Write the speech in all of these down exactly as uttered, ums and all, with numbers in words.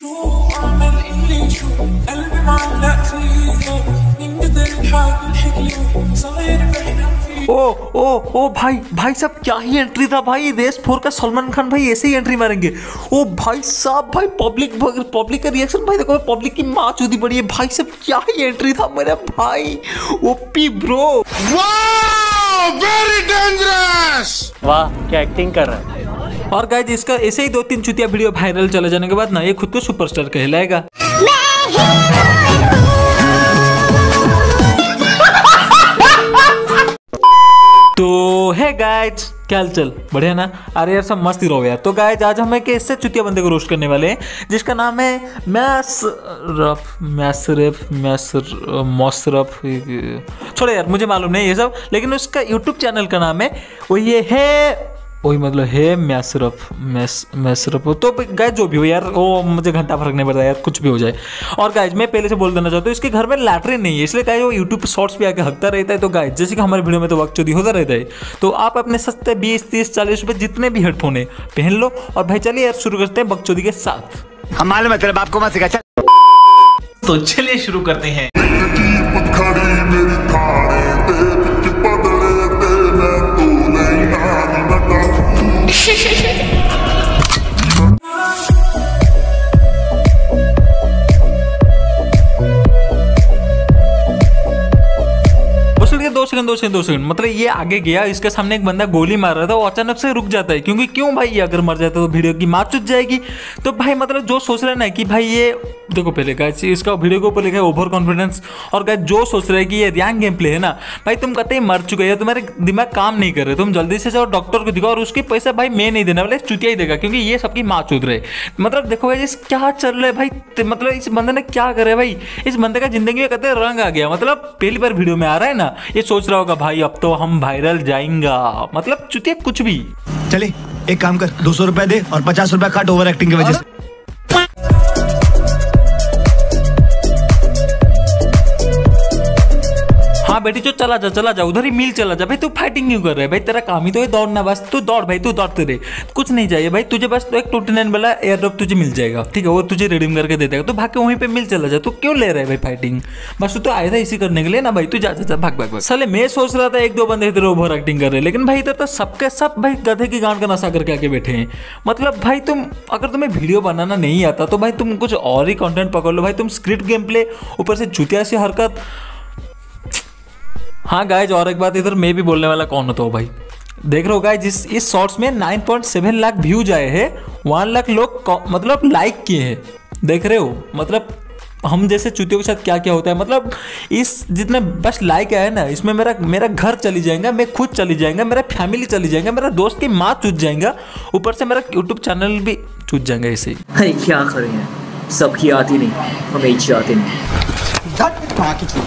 ओ ओ ओ भाई भाई साहब क्या ही एंट्री था भाई। रेस फोर का सलमान खान भाई ऐसे ही एंट्री मारेंगे। ओ भाई साहब भाई पब्लिक पब्लिक का रिएक्शन भाई देखो, पब्लिक की माँ चूदी पड़ी है भाई साहब। क्या ही एंट्री था मेरा भाई। ओपी ब्रो, वाह वेरी डेंजरस, वाह क्या एक्टिंग कर रहा है। और गाइस इसका ऐसे ही दो तीन चुतिया वीडियो वायरल चले जाने के बाद ना ये खुद को सुपरस्टार कहलाएगा। तो है गाइज क्या हाल चल, बढ़िया ना। अरे यार सब मस्त ही रहो यार। तो गाइज आज हम एक इससे चुतिया बंदे को रोस्ट करने वाले हैं जिसका नाम है मैसरफ मैसरफ मैसर मौसरफ। छोड़ो यार मुझे मालूम नहीं ये सब, लेकिन उसका यूट्यूब चैनल का नाम है वो ये है वही मतलब है मैसरफ मैस मैसरफ। तो गाइज जो भी हो यार वो मुझे घंटा फर्क नहीं पड़ता यार, कुछ भी हो जाए। और गाइज मैं पहले से बोल देना चाहता हूँ इसके घर में लैटरिन नहीं है, इसलिए गाइज वो यूट्यूब शॉर्ट्स पे आके हकता रहता है। तो गाइज जैसे कि हमारे वीडियो में तो बकचोदी होता रहता है, तो आप अपने सस्ते बीस तीस चालीस रुपये जितने भी हेडफोन है पहन लो। और भाई चलिए यार शुरू करते हैं बकचोदी के साथ। हमारे मतलब आपको मत सिखा। तो चलिए शुरू करते हैं। दो सेकंड दो सेकंड दो सेकंड मतलब ये आगे गया, इसके सामने एक बंदा गोली मार रहा था, वो अचानक से रुक जाता है क्योंकि क्यों भाई, ये अगर मर जाता तो वीडियो की माँ चुट जाएगी। तो भाई मतलब जो सोच रहे हैं ना कि भाई ये देखो पहले गाइस इसका वीडियो के ऊपर लिखा है ओवर कॉन्फिडेंस। और गाइस जो सोच रहे हैं कि ये रैंक गेम प्ले है ना, भाई तुम कहते ही मर चुके हो, तुम्हारे दिमाग काम नहीं कर रहे, तुम जल्दी से जाओ डॉक्टर को दिखाओ। और उसके पैसे भाई मैं नहीं देने वाला, चुतिया ही देगा क्योंकि ये सबकी माँ चुत रहे। मतलब देखो भाई क्या चल रहा है भाई, मतलब इस बंदे ने क्या करे भाई, इस बंदे का जिंदगी में कहते रंग आ गया। मतलब पहली बार वीडियो में आ रहा है ना, ये सोच रहा होगा भाई अब तो हम वायरल जाएंगा। मतलब चुतिया कुछ भी। चले एक काम कर, दो सौ रुपए दे और पचास रुपए काट ओवर एक्टिंग की वजह से। हाँ बेटी जो चला जा चला जा उधर ही मिल चला जा भाई, तू फाइटिंग क्यों कर रहा है भाई, तेरा काम ही तो है दौड़ना, बस तू दौड़ भाई, तू दौड़ते रहे, कुछ नहीं चाहिए भाई तुझे, बस तो एक ट्वेंटी नाइन वाला एयर ड्रॉप तुझे मिल जाएगा, ठीक है वो तुझे रिडीम करके दे देगा। तो भाग के वहीं पे मिल चला जा, तू क्यों ले रहा है भाई फाइटिंग, बस तू तो आया था इसी करने के लिए ना भाई, तू जा जा भाग भाग। साले मैं सोच रहा था एक दो बंदे इधर ओवर एक्टिंग कर रहे, लेकिन भाई इधर तो सबके सब भाई गधे की गांड का नशा करके आके बैठे हैं। मतलब भाई तुम अगर तुम्हें वीडियो बनाना नहीं आता तो भाई तुम कुछ और ही कंटेंट पकड़ लो भाई, तुम स्क्रिप्ट गेम प्ले ऊपर से चुतिया सी हरकत। हाँ गाइज और एक बात इधर मैं भी बोलने वाला कौन होता हूँ भाई, देख रहे हो गाइज इस इस शॉर्ट्स में nine point seven lakh views आए हैं, वन लाख लोग मतलब लाइक किए हैं, देख रहे हो। मतलब हम जैसे चुतियों के साथ क्या क्या होता है, मतलब इस जितने बस लाइक आए ना इसमें मेरा मेरा घर चली जाएगा, मैं खुद चली जाएगा, मेरा फैमिली चली जाएगा, मेरा दोस्त की माँ चूत जाएगा, ऊपर से मेरा यूट्यूब चैनल भी चूत जाएगा ऐसे ही। अरे क्या करें सबकी आती नहीं, हमें इच्छा आती नहीं।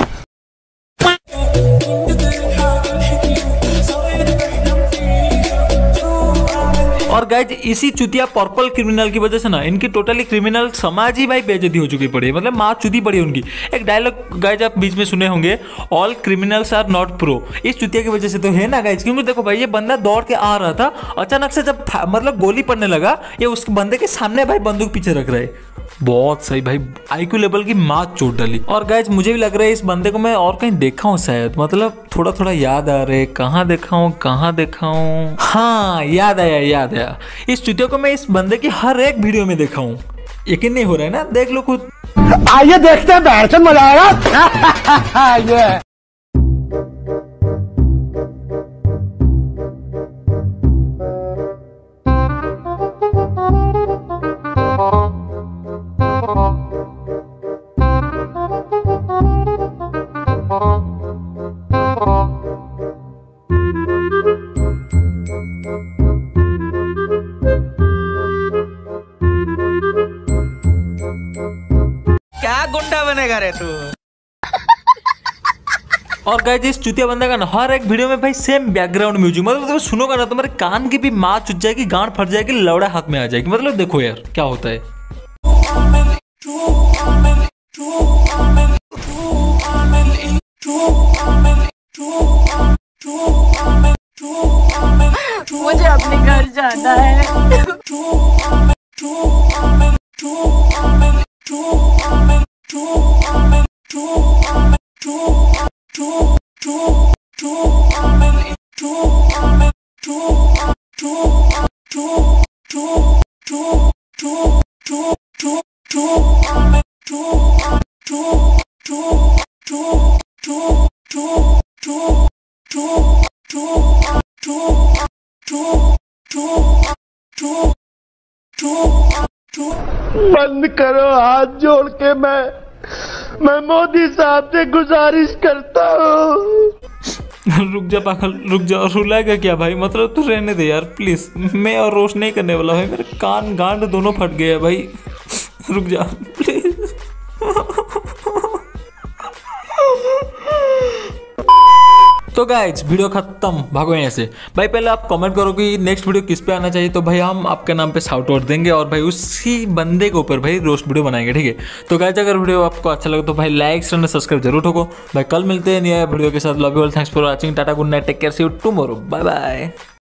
और गाइज इसी चुतिया पर्पल क्रिमिनल की वजह से ना इनकी टोटली क्रिमिनल समाज ही भाई बेइज्जती हो चुकी पड़ी है, मतलब माँ चुदी पड़ी उनकी। एक डायलॉग गाइज आप बीच में सुने होंगे, all criminals are not pro, इस चुतिया की वजह से तो है ना गाइज। क्योंकि देखो भाई ये बंदा दौड़ के आ रहा था, अचानक से जब मतलब गोली पड़ने लगा ये उस बंदे के सामने भाई बंदूक पीछे रख रहा है। बहुत सही भाई, आईक्यू लेवल की माँ चोट डाली। और गाइज मुझे भी लग रहा है इस बंदे को मैं और कहीं देखा हूँ शायद, मतलब थोड़ा थोड़ा याद आ रहा है, कहाँ देखा हूँ कहाँ देखा हूँ, हाँ याद आया याद आया, इस चुतिया को मैं इस बंदे की हर एक वीडियो में देखा हूँ। यकीन नहीं हो रहा है ना, देख लो खुद। आइए देखते हैं बैठ मजा आएगा। क्या गुंडा बनेगा रे तू। और गाइस इस चुतिया बंदा का ना हर एक वीडियो में भाई सेम बैकग्राउंड म्यूजिक, मतलब तुम सुनोगा ना तुम्हारे कान की भी माँ चुट जाएगी, गांड फट जाएगी, लौड़ा हाथ में आ जाएगी। मतलब देखो यार क्या होता है। मुझे अपने घर जाना है। बंद करो हाथ जोड़ के, मैं मैं मोदी साहब से गुजारिश करता हूँ। रुक जा पागल, रुक जा। रुलाएगा क्या भाई? मतलब तू रहने दे यार प्लीज। मैं और रोश नहीं करने वाला भाई, मेरे कान गांड दोनों फट गए हैं भाई। रुक जा प्लीज। तो गाइज वीडियो खत्म, भागो यहाँ से भाई। पहले आप कमेंट करो कि नेक्स्ट वीडियो किस पे आना चाहिए, तो भाई हम आपके नाम पे शाउट आउट देंगे और भाई उसी बंदे के ऊपर भाई रोस्ट वीडियो बनाएंगे, ठीक है। तो गाइज अगर वीडियो आपको अच्छा लगे तो भाई लाइक शेयर सब्सक्राइब जरूर ठोको भाई। कल मिलते हैं नया वीडियो के साथ। Love you all, thanks for watching, tata, good night, take care, see you tomorrow, bye bye.